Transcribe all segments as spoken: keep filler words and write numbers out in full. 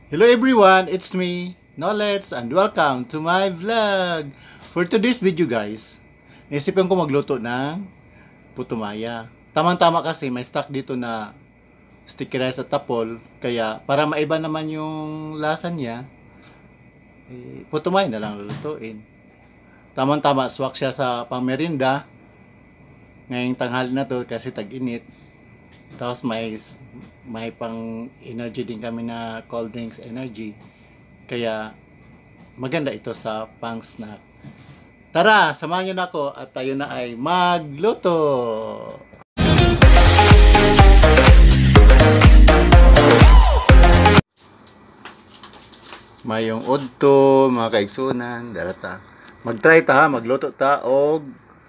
Hello everyone, it's me, Knowledge, and welcome to my vlog. For today's video guys, naisipan ko magluto ng putumaya. Tamang-tama kasi may stock dito na sticky rice at tapol, kaya para maiba naman yung lasa niya, eh, putumaya na lang lulutuin. Tamang-tama, swak siya sa pangmerinda ngayong tanghali na to kasi tag-init. Tapos may may pang energy din kami na cold drinks energy. Kaya maganda ito sa pang snack. Tara, samahan niyo na ako at tayo na ay magluto. Mayong udto, mga kaigsunan, darata. Mag-try ta, magluto ta og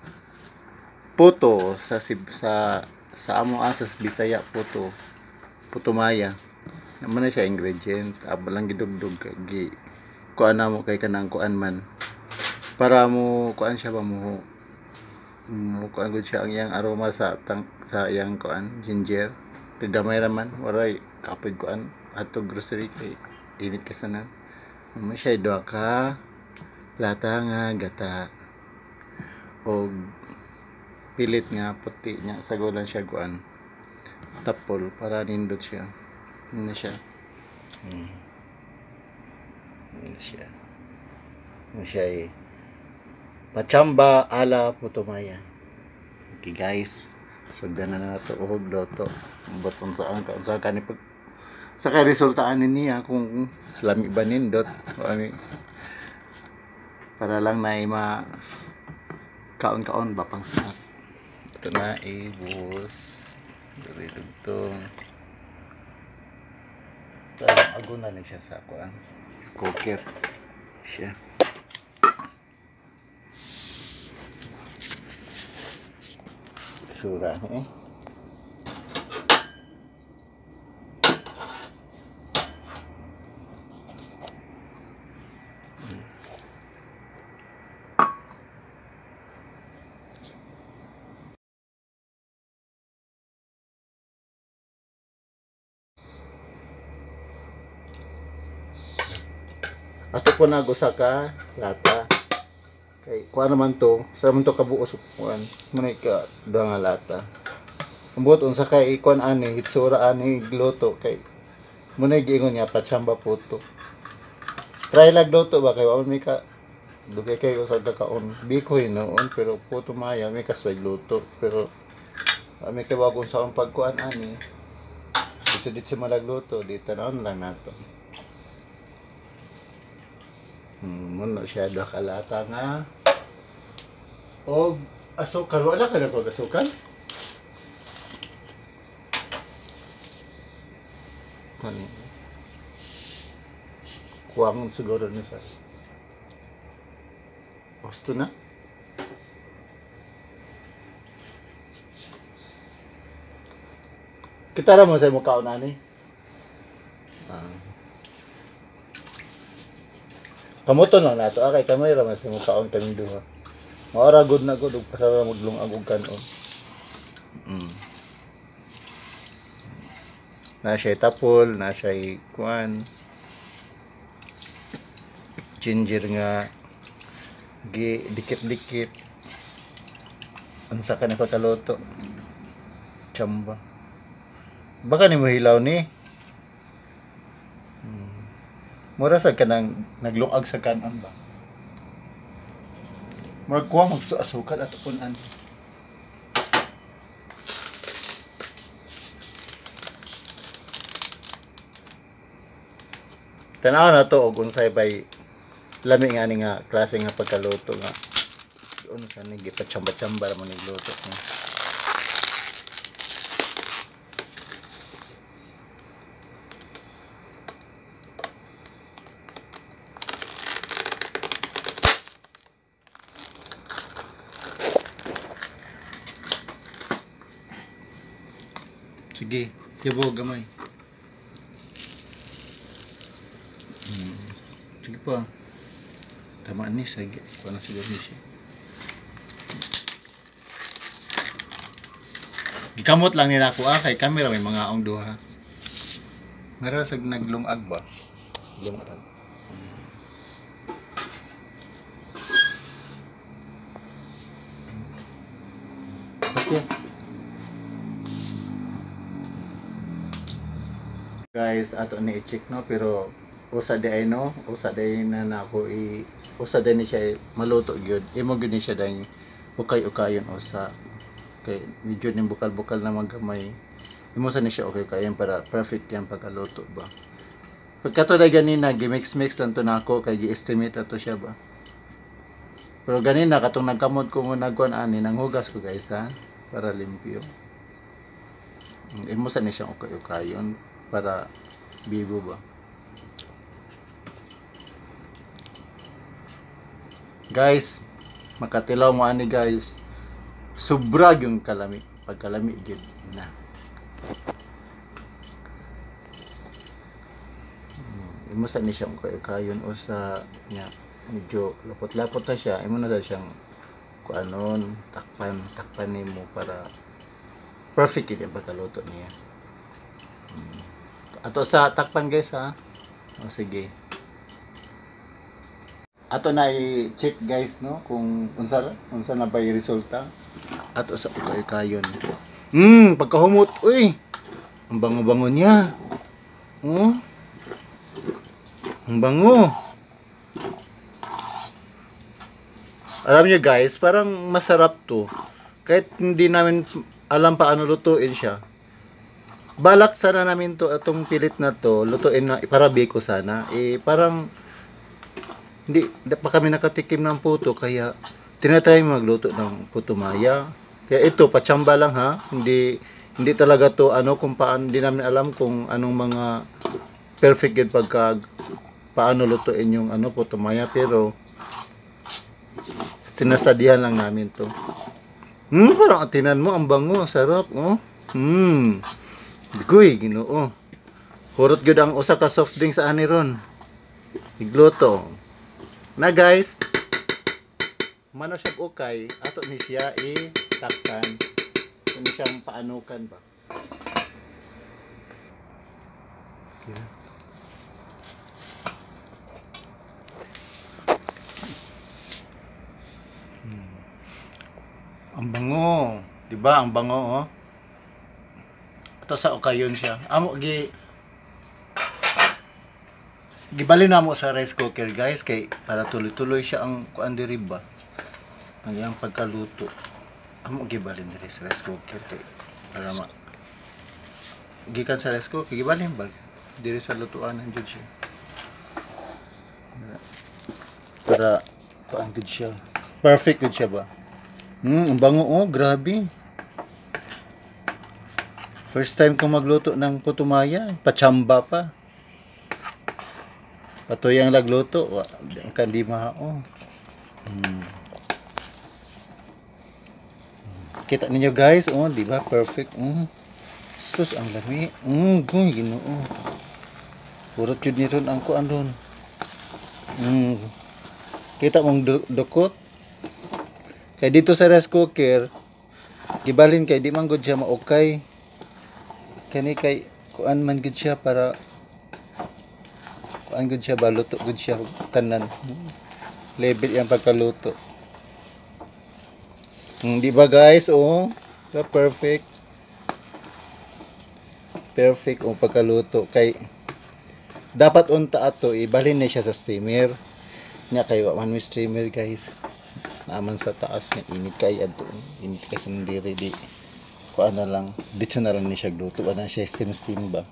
puto sa sa sa amo asas Bisaya puto. Putumaya. Naman na siya ingredient. Aba lang gidugdug gi kuan na mo kay kanang kuan man. Para mo kuan siya ba mo mo kuan gud siya ang iyang aroma sa tang sa iyang kuan ginger. Kagamay ra man waray kapid kuan ato grocery kay init ka sana. Mo siya duha ka plata nga gata og pilit nga puti nya sagulan siya kuan tapol para nindot siya. Ano siya? Hmm. Ano siya? Ano siya eh? Pachamba ala putumaya. Okay guys, sugdan na nato og loto. Baton sa ang sa kani pag sa kay resultaan niya kung lami ba nindot o ani para lang na ma kaon-kaon ba pang snack. Ito na ibus. Dari dugtong. Parang aguna na siya sa kuan. Cooker siya. Sura eh. Ato po nagusa ka lata. Kay kuan naman to, sa man to kabuo sa kuan, manay ka duha nga lata. Ambot unsa kay ikon ani hitsura ani gluto kay munay giingon niya pachamba puto. Try lag luto ba kay wa may ka dugay kay usag ka kaon. Bikoy noon pero puto maya may kasway luto pero may kay wagong sa ang pagkuan ani. Dito dito malagluto dito na lang nato. Hmm, muna siya doon kalata nga o asukal. Wala ka na kong asukal? Ano? Kuwangon siguro na siya. Gusto na? Kita mo sa mukha na ni? Ah. Kamuton lang nato akay kamay ra mas mo kaon kaming duha. Maora good na good ug para magdlong og kanon. Mm. Na siya tapol, na siya kuan. Ginger nga gi dikit-dikit. Unsa ka na ko taluto? Chamba. Baka ni mo hilaw ni. Mura sa kanang naglungag sa kanon ba? Mura kuha magsuasukan at upunan. Tanaw na to og unsay bay lami nga ni nga klase nga pagkaluto nga. Unsa ni gipachamba-chamba ra mo ni luto ni. Sige, tibo gamay. Hmm. Sige pa. Tama ni sige. Kuha na siguro ni siya. Gikamot lang nila ako ah, kay camera may mga ong duha. Mara sag naglungag ba? Lima lang. Okay. Guys, ato ni i-check no, pero usa di ay no, usa di na nako i usa di ni siya maluto gyud. Imo gyud ni siya dahil ukay-ukayon usa. Kay medyo ning bukal-bukal na magamay. Imo sa ni siya okay kayan para perfect yan pagkaluto ba. Pagkato na ganina, gimix-mix lang to nako kay gi-estimate ato siya ba. Pero ganina katong nagkamot ko mo nagkuan ani nang hugas ko guys ha para limpyo. Imo sa ni siya ukay-ukayon para bibo ba. Guys, makatilaw mo ani guys. Sobra yung kalami, pagkalami gid na. Hmm, imo sa ni siyang kayon o sa nya medyo lapot-lapot na siya. Imo na sa siyang kuanon, takpan, takpan nimo para perfect yun yung pagkaluto niya. Hmm. Ato sa takpan guys ha. O sige. Ato na i-check guys no kung unsa unsa na ba yung resulta. Ato sa kayon. Hmm, pagkahumot, uy. Ang bango-bango niya. Oh. Ang bango. Alam niyo guys, parang masarap to. Kahit hindi namin alam paano lutuin siya. Balak sana namin to atong pilit na to lutuin na para biko sana eh parang hindi pa kami nakatikim ng puto kaya tinatry magluto ng puto maya kaya ito patsamba lang ha hindi hindi talaga to ano kung paano hindi namin alam kung anong mga perfect yun pagka paano lutuin yung ano puto maya pero sinasadihan lang namin to. Hmm, parang tinan mo ang bango sarap oh. Hmm. Guy, Ginoo. Hurot gyud ang usa ka soft drink sa ani ron. Igluto. Na guys. Mano siya ukay, ato ni siya i-takpan. Kung siyang paanukan ba. Okay. Hmm. Ang bango, 'di ba? Ang bango oh. Sa okayon siya. Amo gi gibalin na mo sa rice cooker guys kay para tuloy-tuloy siya ang kuan diri ba. Ang iyang pagkaluto. Amo gibalin diri sa rice cooker kay para ma gikan sa rice cooker gibalin ba diri sa lutuan ng jud siya. Para kuan gud siya. Perfect gud siya ba. Hmm, ang bango oh, grabe. First time ko magluto ng puto maya, patsamba pa. Patoy ang lagluto, ang kandi mao. Hmm. Kita ninyo guys, oh, di ba? Perfect. Mm. Sus, ang lami. Mm, guy, Ginoo. Purot jud ni ron ang kuan ron. Mm. Kita mong du dukot. Kay dito sa rice cooker, gibalin kay di man gud siya maokay. Kani kay kuan man gud siya para kuan gud siya baluto gud siya tanan level yang pagkaluto hmm, di ba guys oh diba perfect perfect ang pagkaluto kay dapat unta ato ibalhin na siya sa steamer nya kay wa man mi steamer guys naman sa taas na init kay adto init kasi ndiri di kuan na lang dito na lang ni siya gluto ba na siya steam steam ba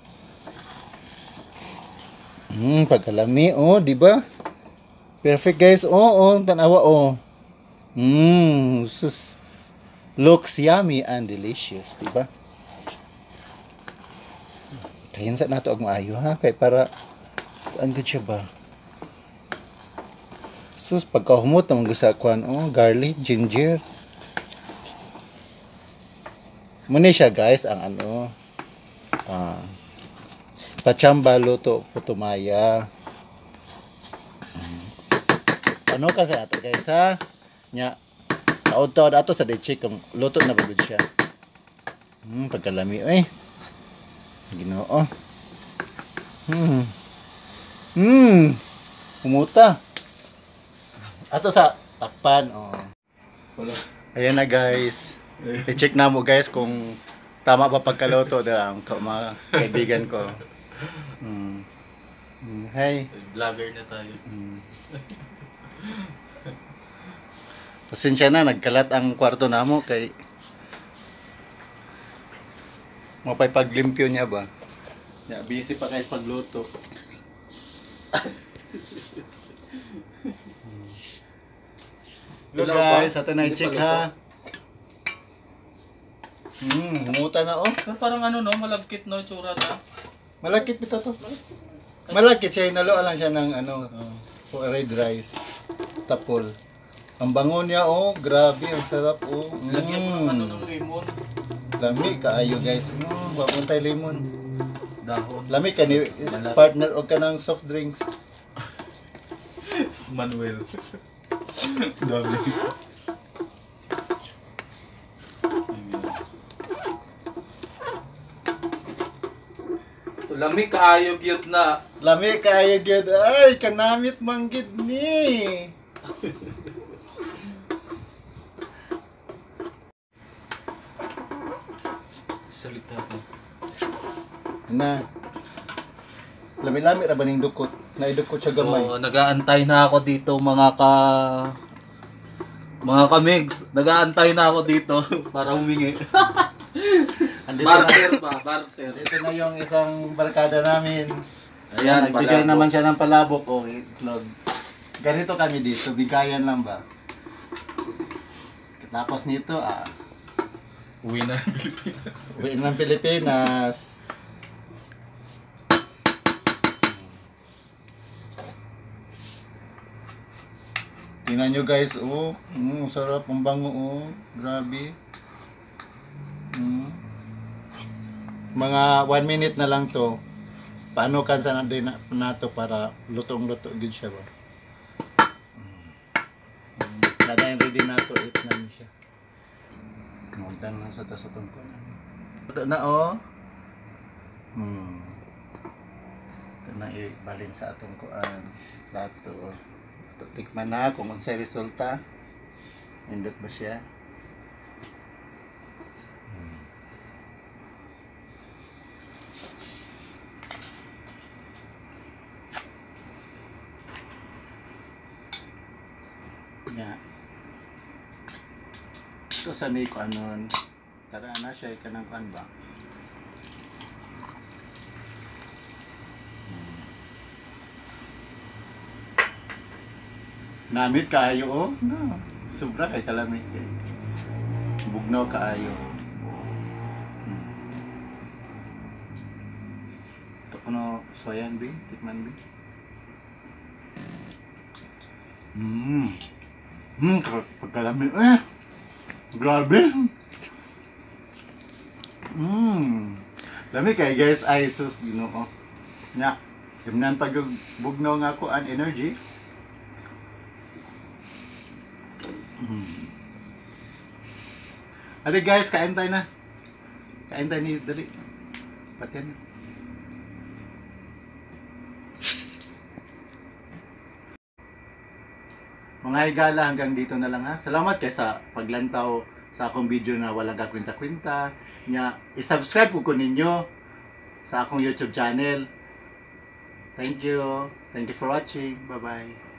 hmm pagkalami oh di ba perfect guys oh oh tanawa oh hmm sus looks yummy and delicious di ba kayan sa nato og maayo ha kay para kuan gud siya ba sus pagkahumot namang gusto kuan oh garlic ginger. Muna siya guys ang ano ah, patsamba luto puto maya. Ano kasi ato guys ha nya taod-taod ato sa de-check kung luto na bagud siya. Hmm pagkalami eh Ginoo. Hmm. Hmm. Pumuta. Ato sa takpan. Oh. Wala. Ayan na guys. I-check na mo guys kung tama ba pagkaluto dira ang ka- mga kaibigan ko. Mm. Mm. Hey. Vlogger na tayo. Mm. Pasensya na, nagkalat ang kwarto namo kay mapay paglimpyo niya ba. Ya, busy pa guys pagluto. Hello guys, ato na i-check ha. Hmm, humuta na oh. Pero parang ano no, malagkit no, tsura na. Malakit bitaw to. Malakit siya, hinalo lang siya ng ano, uh, red rice. Tapol. Ang bango niya oh, grabe, ang sarap oh. Lagyan mo ng Mm. ano ng lemon. Lami kaayo guys. Mm, babuntay lemon. Dahon. Lami ka ni is partner og kanang soft drinks. Manuel. Dami. So lami kaayo gyud na. Lami kaayo gyud. Ay, kanamit manggid ni. Salita ka. Na. Lami-lami ra ba ning dukot? Naidukot siya gamay. So nagaantay na ako dito mga ka mga kamigs. Nagaantay na ako dito para humingi. Andito Barter na, ba? Barter. dito na yung isang barkada namin. Ayan, Nagbigay palabok. naman siya ng palabok o itlog. Ganito kami dito, bigayan lang ba? Tapos nito, ah, Uwi na ng Pilipinas. uwi ng Pilipinas. Tingnan nyo guys, oh, mm, sarap, ang bango, oh, grabe. Mm. Mga one minute na lang to. Paano kansa na din na, nato para lutong-luto good siya ba? Mm. Nadayin ready na to, eat na niya siya. Muntan lang sa tasotong ko na. Ito na oh. Hmm. Ito na ibalin sa atong kuan. Plato oh. Ito, tikman na kung unsay resulta. Indot ba siya? Hmm. Yeah. Ito sa may kuan nun. Tara na siya ikanang kuan ba? Namit kaayo oh. No. Sobra kay kalamit kay. Bugnaw kaayo. Hmm. Ito kuno soyan bi, tikman bi. Hmm. Hmm, pagkalamit eh. Grabe. Hmm. Lami kay guys, ay sus Ginoo. Nya, kimnan pag bugnaw nga ko an energy. Hmm. Ali guys, kain tayo na. Kain tayo ni dali. Patyan na. Mga higala, hanggang dito na lang ha. Salamat kay sa paglantaw sa akong video na walang kakwinta-kwinta. Nya, i-subscribe po ko ninyo sa akong YouTube channel. Thank you. Thank you for watching. Bye-bye.